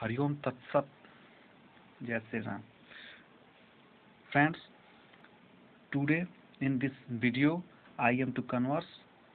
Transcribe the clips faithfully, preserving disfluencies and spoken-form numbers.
Hariom Tat Sat. Jai Shri Ram. Friends, today in this video I am to converse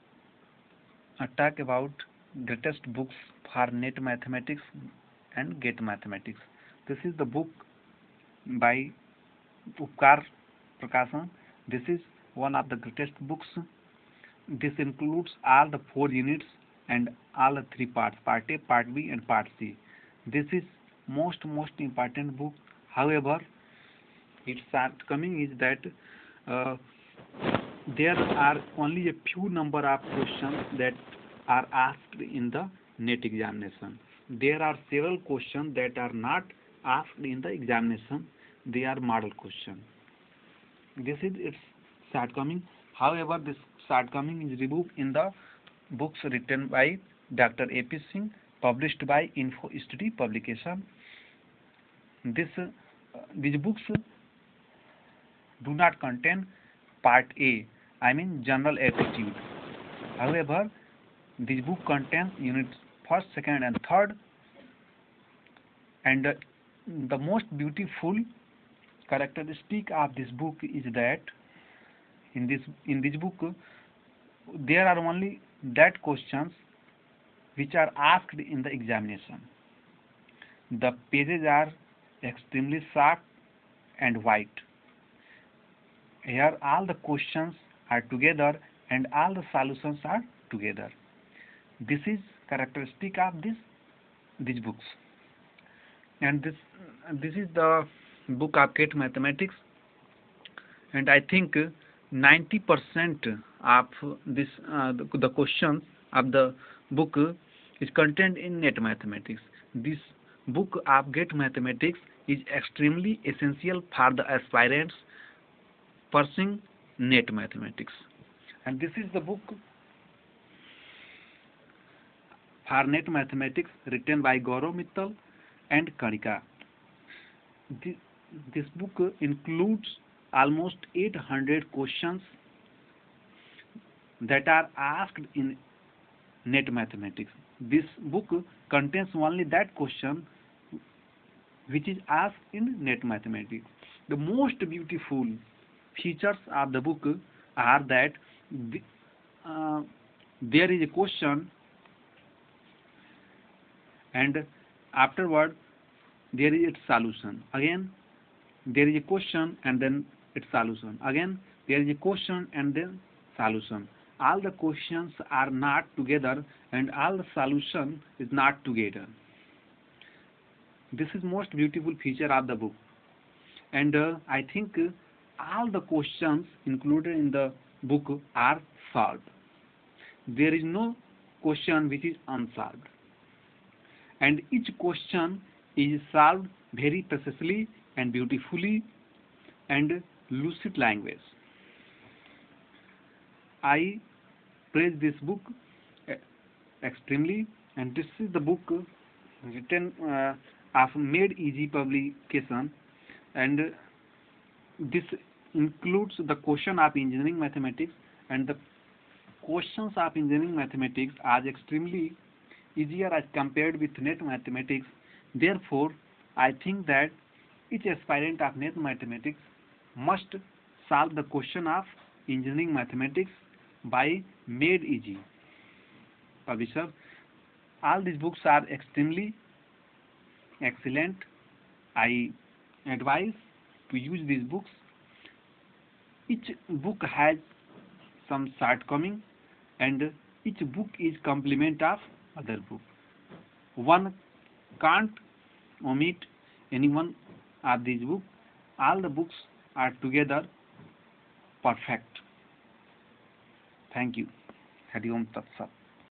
uh, talk about greatest books for NET Mathematics and GATE Mathematics. This is the book by Upkar Prakashan. This is one of the greatest books. This includes all the four units and all the three parts, part A, part B and part C. This is most most important book. However, its shortcoming is that uh, there are only a few number of questions that are asked in the NET examination. There are several questions that are not asked in the examination. They are model questions. This is its shortcoming. However, this shortcoming is removed in the books written by Doctor A P Singh, published by Info Study Publication. This uh, these books do not contain part A, I mean general aptitude. However, this book contains units first, second, and third. And uh, the most beautiful characteristic of this book is that in this in this book there are only that questions which are asked in the examination. The pages are extremely sharp and white. Here all the questions are together and all the solutions are together. This is characteristic of this these books. And this this is the book of GATE Mathematics, and I think ninety percent of this uh, the, the questions of the book is contained in NET Mathematics. This book of GATE Mathematics is extremely essential for the aspirants pursuing NET Mathematics. And this is the book for NET Mathematics written by Gaurav Mittal and Karika. This, this book includes almost eight hundred questions that are asked in NET Mathematics. This book contains only that question which is asked in NET Mathematics. The most beautiful features of the book are that the, uh, there is a question, and afterward there is its solution. Again there is a question and then its solution. Again there is a question and then solution. All the questions are not together and all the solution is not together. This is most beautiful feature of the book. And uh, I think uh, all the questions included in the book are solved. There is no question which is unsolved. And each question is solved very precisely and beautifully and lucid language. I praise this book extremely, and this is the book written uh, of Made Easy publication, and this includes the question of engineering mathematics, and the questions of engineering mathematics are extremely easier as compared with NET Mathematics. Therefore, I think that each aspirant of NET Mathematics must solve the question of engineering mathematics by Made Easy publisher. All these books are extremely excellent. I advise to use these books. Each book has some shortcoming, and each book is complement of other book. One can't omit any one of these books. All the books are together perfect. Thank you. Hari Om Tat Sat.